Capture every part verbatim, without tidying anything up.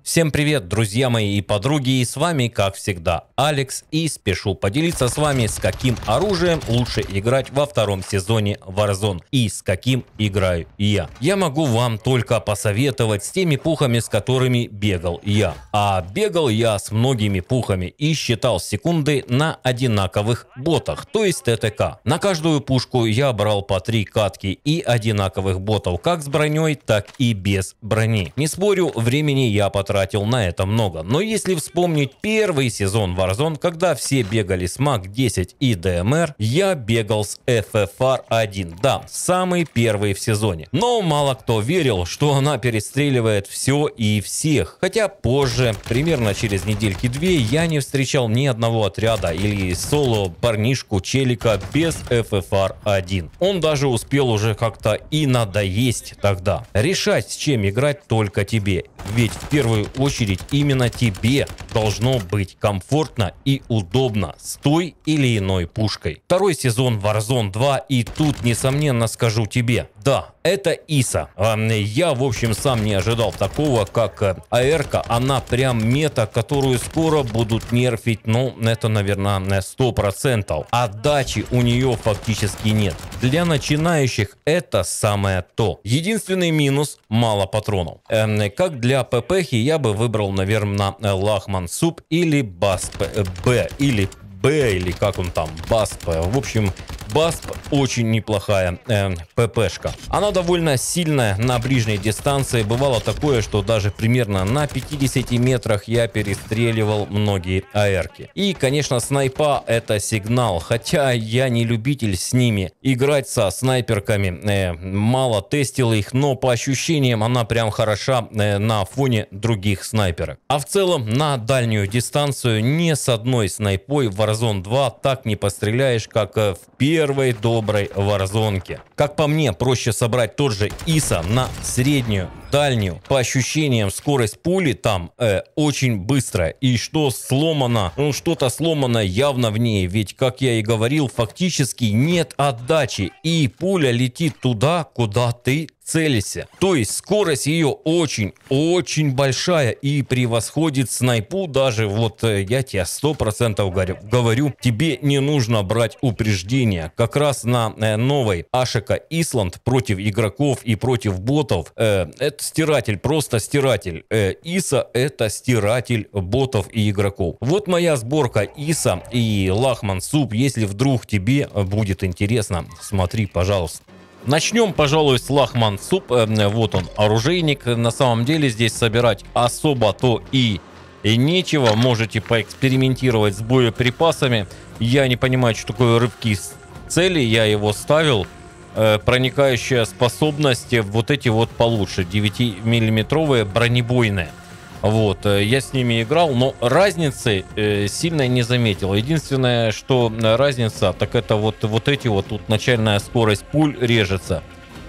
Всем привет, друзья мои и подруги, и с вами, как всегда, Алекс, и спешу поделиться с вами, с каким оружием лучше играть во втором сезоне Warzone, и с каким играю я. Я могу вам только посоветовать с теми пухами, с которыми бегал я. А бегал я с многими пухами и считал секунды на одинаковых ботах, то есть ТТК. На каждую пушку я брал по три катки и одинаковых ботов, как с броней, так и без брони. Не спорю, времени я потратил. Тратил на это много, но если вспомнить первый сезон Warzone, когда все бегали с мак десять и ДМР, я бегал с эф эф ар один, да, самый первый в сезоне. Но мало кто верил, что она перестреливает все и всех, хотя позже, примерно через недельки-две, я не встречал ни одного отряда или соло парнишку челика без эф эф ар один. Он даже успел уже как-то и надоесть тогда. Решать, с чем играть, только тебе, ведь в первую очередь именно тебе должно быть комфортно и удобно с той или иной пушкой. Второй сезон Warzone два, и тут несомненно скажу тебе, да, это ИСа. Я в общем сам не ожидал такого, как АР-ка, она прям мета, которую скоро будут нерфить, ну это наверное на сто процентов. Отдачи у нее фактически нет. Для начинающих это самое то. Единственный минус — мало патронов. Как для ППхи я бы выбрал, наверное, Лахман Суп или Басп Б, или Б, или как он там, Басп. В общем, Басп очень неплохая э, ППшка. Она довольно сильная на ближней дистанции. Бывало такое, что даже примерно на пятидесяти метрах я перестреливал многие АРки. И, конечно, снайпа — это сигнал. Хотя я не любитель с ними играть, со снайперками. Э, мало тестил их, но по ощущениям она прям хороша э, на фоне других снайперов. А в целом на дальнюю дистанцию ни с одной снайпой в Warzone два так не постреляешь, как в первом первой доброй варзонке. Как по мне, проще собрать тот же ИСа на среднюю, дальнюю. По ощущениям, скорость пули там э, очень быстрая. И что сломано, ну что-то сломано явно в ней. Ведь, как я и говорил, фактически нет отдачи. И пуля летит туда, куда ты целься. То есть скорость ее очень-очень большая и превосходит снайпу. Даже вот я тебе сто процентов говорю, тебе не нужно брать упреждения. Как раз на э, новой Ашика Исланд против игроков и против ботов э, это стиратель, просто стиратель. Э, ИСа — это стиратель ботов и игроков. Вот моя сборка ИСа и Лахман Суп. Если вдруг тебе будет интересно, смотри, пожалуйста. Начнем, пожалуй, с Лахман Суп. Вот он, оружейник. На самом деле здесь собирать особо-то и нечего. Можете поэкспериментировать с боеприпасами. Я не понимаю, что такое рывки с цели. Я его ставил. Проникающая способность вот эти вот получше. девятимиллиметровые бронебойные. Вот, я с ними играл, но разницы э, сильно не заметил. Единственное, что разница, так это вот, вот эти вот, тут начальная скорость пуль режется.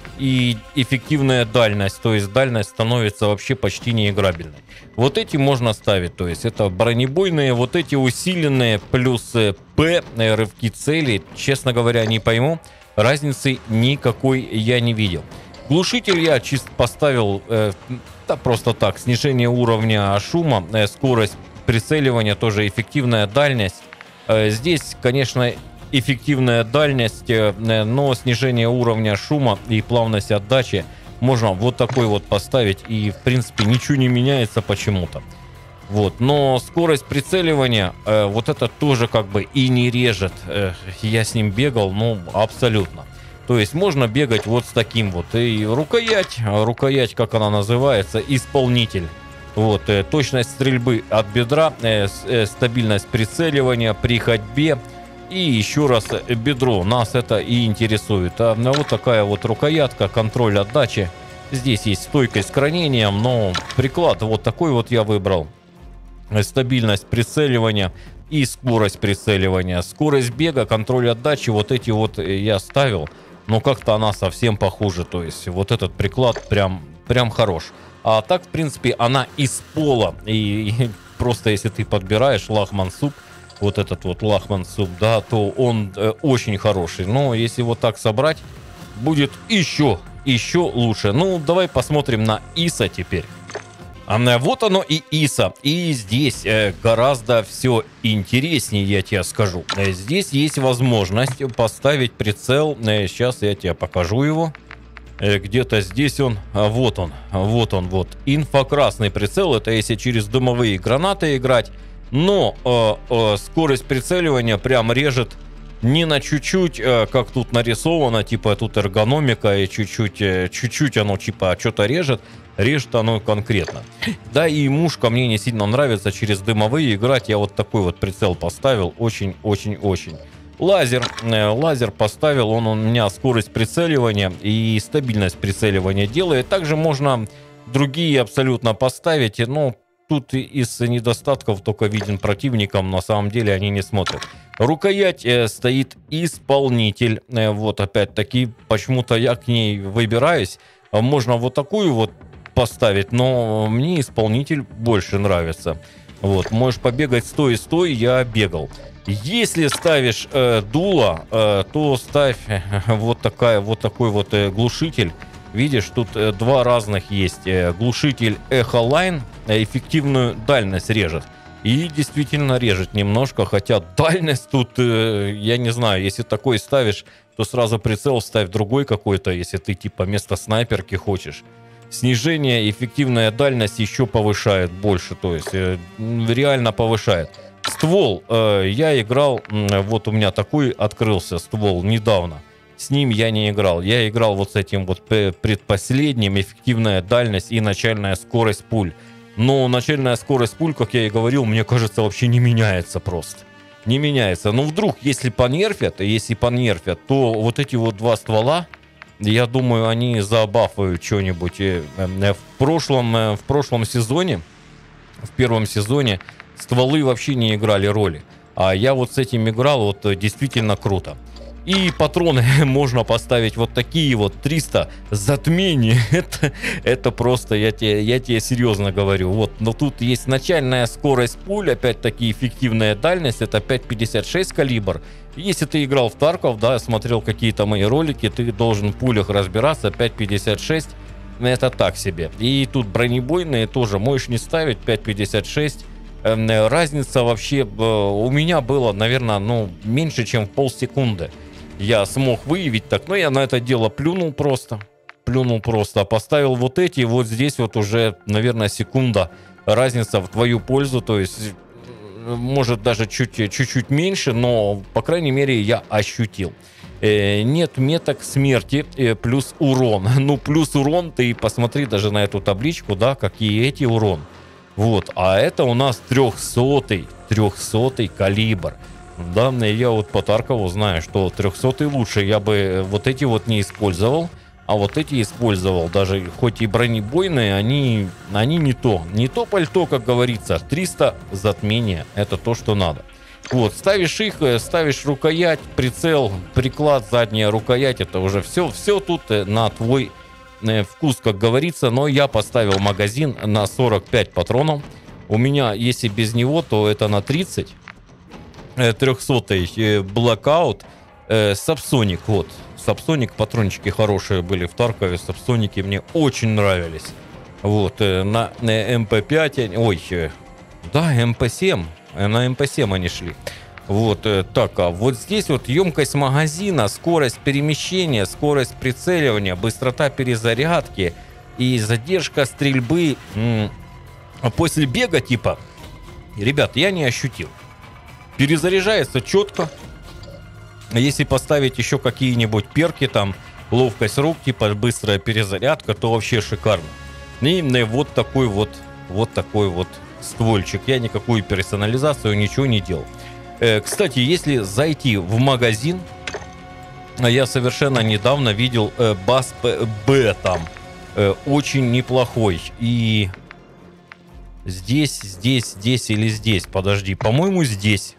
И эффективная дальность, то есть дальность становится вообще почти неиграбельной. Вот эти можно ставить, то есть это бронебойные, вот эти усиленные, плюс П, рывки цели, честно говоря, не пойму. Разницы никакой я не видел. Глушитель я чисто поставил... Э, Да просто так, снижение уровня шума, скорость прицеливания, тоже эффективная дальность. Здесь, конечно, эффективная дальность, но снижение уровня шума и плавность отдачи можно вот такой вот поставить, и в принципе ничего не меняется почему-то. Вот, но скорость прицеливания, вот это тоже как бы и не режет. Я с ним бегал, ну, абсолютно. То есть можно бегать вот с таким вот. И рукоять, рукоять, как она называется, исполнитель. Вот, э, точность стрельбы от бедра, э, э, стабильность прицеливания при ходьбе. И еще раз э, бедро. Нас это и интересует. А вот такая вот рукоятка, контроль отдачи. Здесь есть стойкость с хранением, но приклад вот такой вот я выбрал. Стабильность прицеливания и скорость прицеливания. Скорость бега, контроль отдачи, вот эти вот я ставил. Но как-то она совсем похуже. То есть вот этот приклад прям, прям хорош. А так, в принципе, она из пола. И, и просто если ты подбираешь Лахман Суп, вот этот вот Лахман Суп, да, то он э, очень хороший. Но если вот так собрать, будет еще, еще лучше. Ну, давай посмотрим на ИСа теперь. А вот оно и ИСа. И здесь э, гораздо все интереснее, я тебе скажу. Э, здесь есть возможность поставить прицел. Э, сейчас я тебе покажу его. Э, где-то здесь он. А вот он. Вот он. Вот. Инфракрасный прицел. Это если через дымовые гранаты играть. Но э, э, скорость прицеливания прям режет не на чуть-чуть, э, как тут нарисовано. Типа тут эргономика и чуть-чуть, э, чуть-чуть оно типа что-то режет. Режет оно конкретно. Да и мушка мне не сильно нравится через дымовые играть. Я вот такой вот прицел поставил. Очень-очень-очень. Лазер. Э, лазер поставил. Он у меня скорость прицеливания и стабильность прицеливания делает. Также можно другие абсолютно поставить. Но тут из недостатков только виден противникам. На самом деле они не смотрят. Рукоять э, стоит исполнитель. Э, вот опять-таки почему-то я к ней выбираюсь. Можно вот такую вот поставить, но мне исполнитель больше нравится. Вот, можешь побегать стой, стой, я бегал. Если ставишь э, дуло, э, то ставь э, вот такая, вот такой вот э, глушитель. Видишь, тут э, два разных есть. Э, глушитель Echo Line э, эффективную дальность режет. И действительно режет немножко, хотя дальность тут, э, я не знаю, если такой ставишь, то сразу прицел ставь другой какой-то, если ты типа вместо снайперки хочешь. Снижение, эффективная дальность еще повышает больше, то есть э, реально повышает. Ствол, э, я играл, э, вот у меня такой открылся ствол недавно. С ним я не играл. Я играл вот с этим вот предпоследним, эффективная дальность и начальная скорость пуль. Но начальная скорость пуль, как я и говорил, мне кажется, вообще не меняется просто. Не меняется. Но вдруг, если понерфят, если понерфят, то вот эти вот два ствола, я думаю, они забафают что-нибудь. В прошлом, в прошлом сезоне, в первом сезоне, стволы вообще не играли роли. А я вот с этим играл, вот действительно круто. И патроны можно поставить вот такие вот, триста затмений. Это, это просто, я тебе, я тебе серьезно говорю. Вот, но тут есть начальная скорость пуль, опять-таки эффективная дальность, это пять пятьдесят шесть калибр. Если ты играл в Тарков, да, смотрел какие-то мои ролики, ты должен в пулях разбираться, пять пятьдесят шесть, это так себе. И тут бронебойные тоже можешь не ставить, пять пятьдесят шесть. Разница вообще у меня была, наверное, ну, меньше, чем в полсекунды. Я смог выявить так, но я на это дело плюнул просто. Плюнул просто. Поставил вот эти, вот здесь вот уже, наверное, секунда разница в твою пользу. То есть, может даже чуть-чуть меньше, но, по крайней мере, я ощутил. Э, нет меток смерти, э, плюс урон. Ну, плюс урон, ты посмотри даже на эту табличку, да, какие эти урон. Вот, а это у нас трехсотый, трехсотый калибр. Да, я вот по Таркову знаю, что трехсотый лучше. Я бы вот эти вот не использовал, а вот эти использовал. Даже хоть и бронебойные, они, они не то. Не то пальто, как говорится. триста затмения. Это то, что надо. Вот, ставишь их, ставишь рукоять, прицел, приклад, задняя рукоять. Это уже все, все тут на твой вкус, как говорится. Но я поставил магазин на сорок пять патронов. У меня, если без него, то это на тридцать. трехсотый Blackout, Subsonic, вот, Subsonic, патрончики хорошие были в Таркове, Subsonic мне очень нравились, вот, на эм пэ пять, ой, да, эм пэ семь, на эм пэ семь они шли, вот, так, а вот здесь вот емкость магазина, скорость перемещения, скорость прицеливания, быстрота перезарядки и задержка стрельбы после бега, типа, ребят, я не ощутил. Перезаряжается четко. Если поставить еще какие-нибудь перки, там, ловкость рук, типа быстрая перезарядка, то вообще шикарно. И вот такой вот, вот такой вот ствольчик. Я никакую персонализацию, ничего не делал. Э, кстати, если зайти в магазин, я совершенно недавно видел э, бас бэ там. Э, очень неплохой. И здесь, здесь, здесь или здесь, подожди, по-моему, здесь.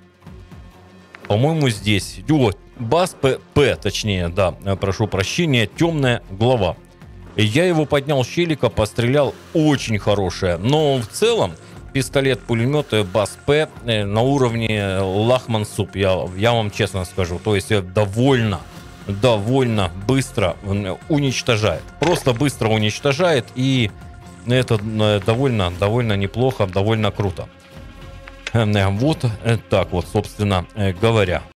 По-моему, здесь. Вот, бас ПП, точнее, да, прошу прощения, темная глава. Я его поднял с челика, пострелял, очень хорошая. Но в целом, пистолет-пулемет бас П на уровне Лахман Суп, я, я вам честно скажу. То есть довольно, довольно быстро уничтожает. Просто быстро уничтожает. И это э, довольно, довольно неплохо, довольно круто. Э, Вот э, так вот, собственно э, говоря.